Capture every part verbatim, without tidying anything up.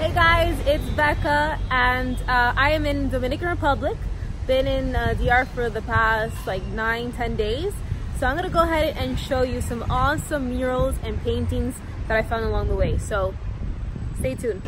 Hey guys, it's Becca, and uh, I am in Dominican Republic. Been in uh, D R for the past like nine, ten days. So I'm gonna go ahead and show you some awesome murals and paintings that I found along the way. So stay tuned.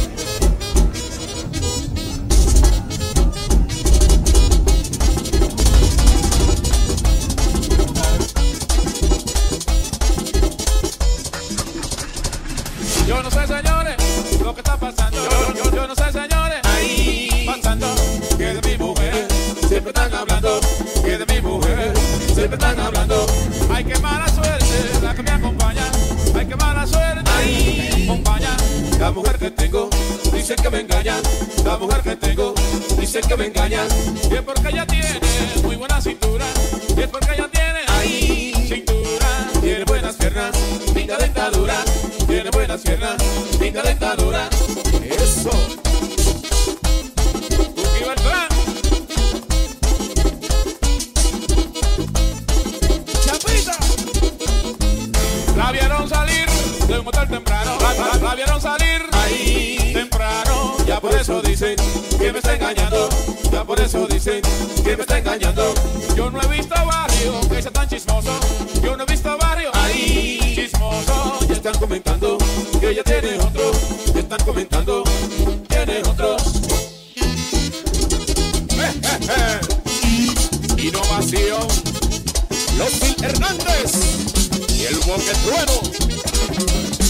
Yo no sé, señores, lo que está pasando. Yo, yo, yo no sé, señores, ahí pasando. Que de mi mujer siempre están hablando. Que de mi mujer siempre están hablando. Ay, qué mala suerte la que me acompaña. Ay, qué mala suerte ahí acompaña. La mujer que tengo dicen que me engaña. La mujer que tengo dicen que me engaña. Y es porque ella tiene muy buena cintura. Y es porque ella tiene ahí cintura. Tiene buenas piernas, linda dentadura. Tiene buenas piernas, linda dentadura. Eso. Cookie va el clan. Chapita. La vieron salir de un motel temprano. La, la, la vieron salir ahí temprano. Ya por eso dicen que me está engañando. Ya por eso dicen que me está engañando. Yo no he visto barrio que sea tan chismoso. Yo no he visto barrio ahí chismoso. Ya están comentando que ella tiene otro. Ya están comentando, tiene otro. Eh, eh, eh. Innovación. Los Gil Hernández y el Boquetrueno.